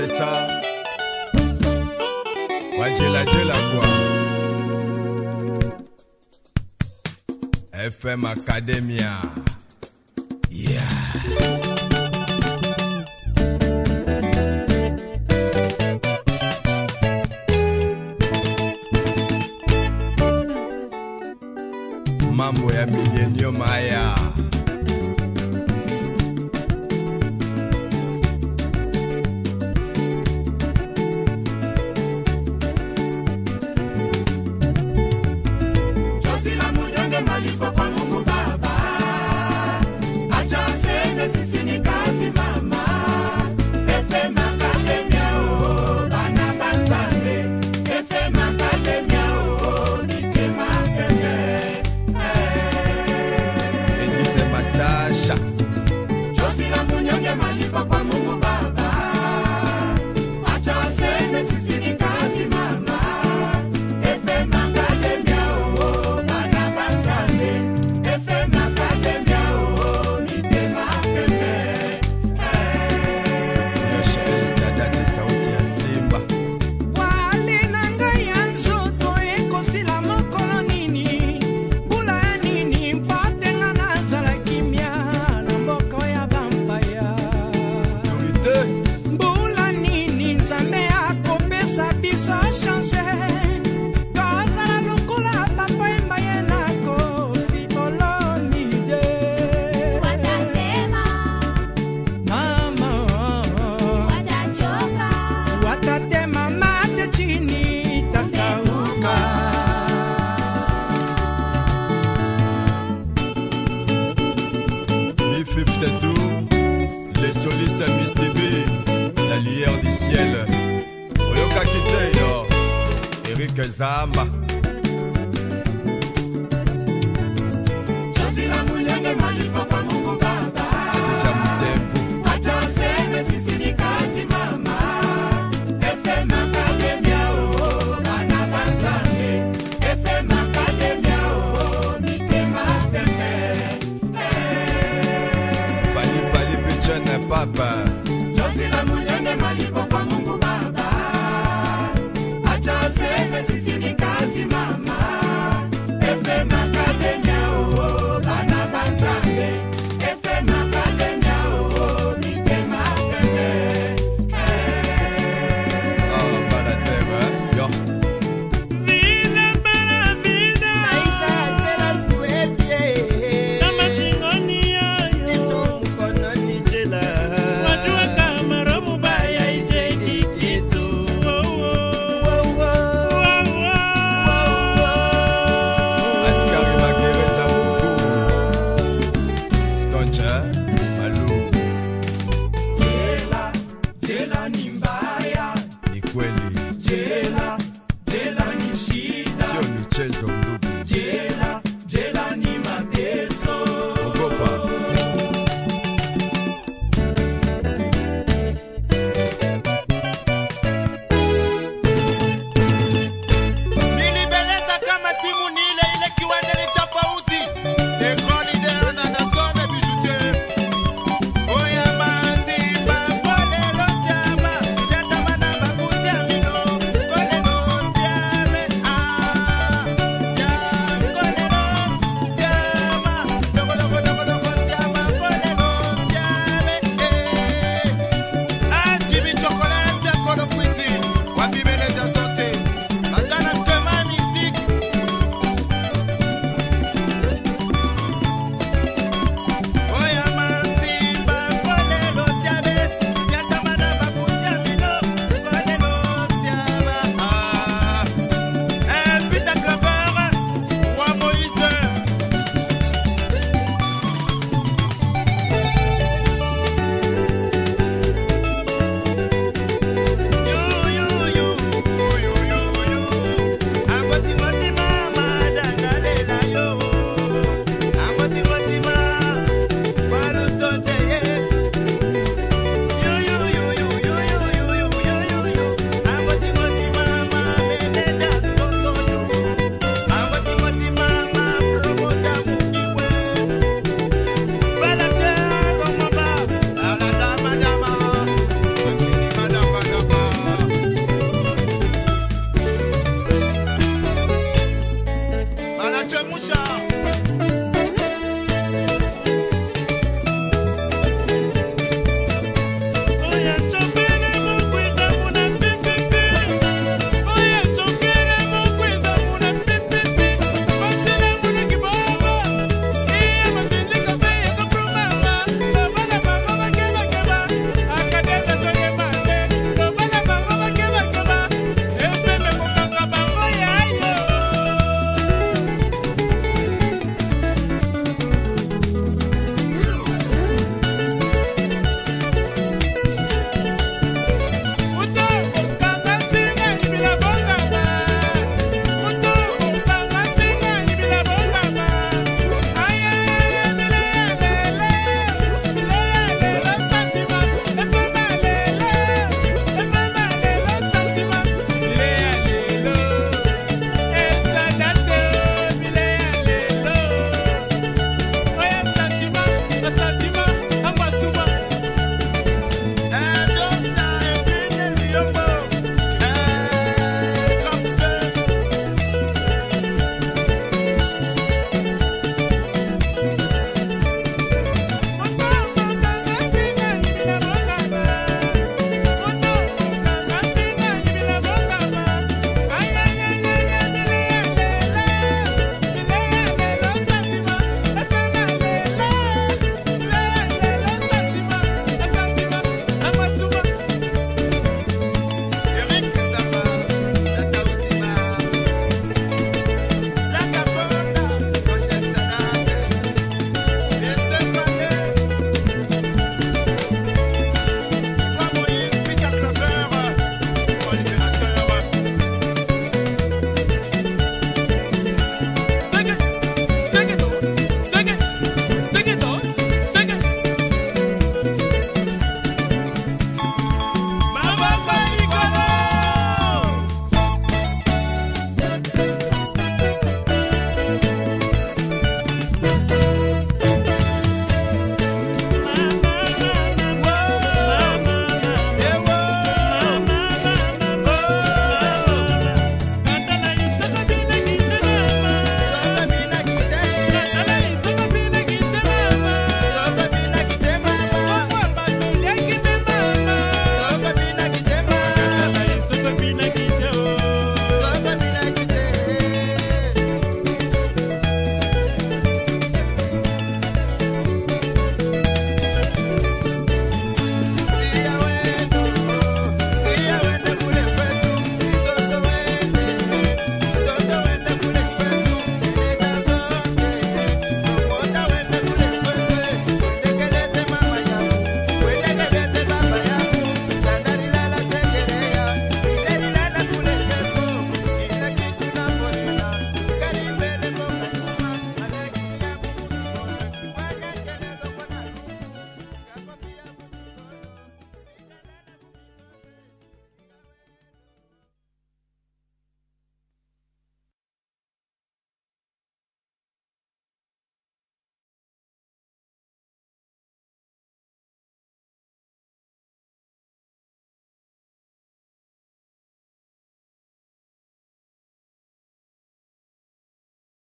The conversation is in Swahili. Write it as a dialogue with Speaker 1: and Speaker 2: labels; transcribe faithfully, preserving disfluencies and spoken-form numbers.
Speaker 1: c'est ça. Wajela jela quoi. F M Academia. Yeah. Mambo ya Millennium haya.
Speaker 2: Chozi la munyonge malipo kwa Mungu Baba. Acha aseme sisi ni kazi mama. F M Academia oh, bana banzambe. F M Academia oh, nikema pembe. Chozi la munyonge malipo kwa Mungu Baba. Acha aseme sisi ni kazi mama. F M Academia oh, bana banzambe. F M Academia oh, mitema pembe.
Speaker 1: Sadate sauti ya Simba.
Speaker 3: Wale nanga ya nzoto ekosila mokolo nini. Bula nini mpatenga nazala kimia na mboko ya bampaya. Bula nini nzambe akopesa biso chance. Kazala lokola papa embaye nako fibolomide.
Speaker 4: Watasema,
Speaker 3: Mama
Speaker 4: watachoka,
Speaker 3: watatema mate chini takauka.
Speaker 1: B cinquante-deux, les solistes Misty B, la lueur du ciel. Oyoka Kiteyo, Eric Zamba.
Speaker 2: Chozi la munyonge malipo kwa Mungu Baba.
Speaker 1: Jamutevu.
Speaker 2: Acha aseme sisi ni kazi mama. F M Academia oh, bana banzambe. F M Academia oh, mitema pembe.
Speaker 1: Bali bali pichane papa.
Speaker 2: Chozi la munyonge malipo kwa Mungu Baba. Acha aseme sisi ni kazi mama. F M Academia oh, bana banzambe. F M Academia oh, mitema pembe.
Speaker 1: Oh, Balateva. Yo.
Speaker 5: Vida para vida.
Speaker 3: Maisha tena siwezi.
Speaker 5: Kama shingoni yayo.
Speaker 3: Yesu mkono ni jela.
Speaker 5: Wajua kama roho mubaya ije kitu. Oh, oh.
Speaker 3: Wow, wow.
Speaker 5: Wow, wow.
Speaker 1: Askari Magereza Mungu. Stoncha. Malou.
Speaker 2: Jela, jela ni mbaya.
Speaker 1: Ni kweli.
Speaker 2: Jela